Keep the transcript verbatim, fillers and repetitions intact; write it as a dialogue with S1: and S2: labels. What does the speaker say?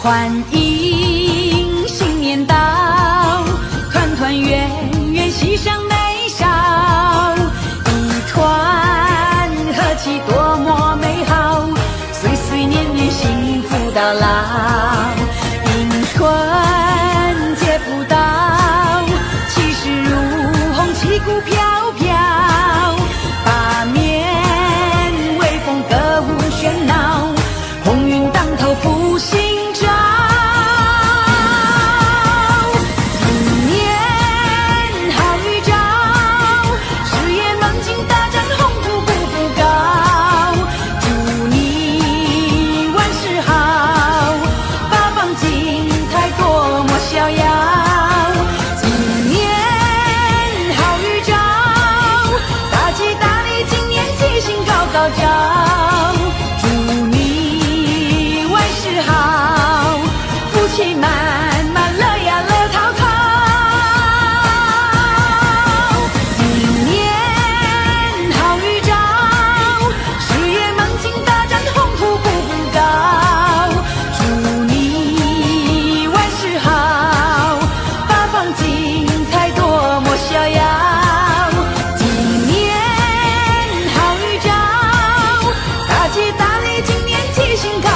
S1: 欢迎新年到，团团圆圆喜上眉梢，一团和气多么美好，岁岁年年幸福到老。迎春节不到，气势如虹，旗鼓飘飘，八面微风，歌舞喧闹，鸿运当头，福星照。今年好预兆，事业猛进大展，宏图步步高。祝你万事好，八方精彩多么逍遥。今年好预兆，大吉大利，今年吉星高高照。祝你万事好，福气满满，乐呀乐淘淘。今年好预兆，事业猛进大展，宏图步步高。祝你万事好，八方精彩多么逍遥。今年好预兆，大吉大利，今年吉星高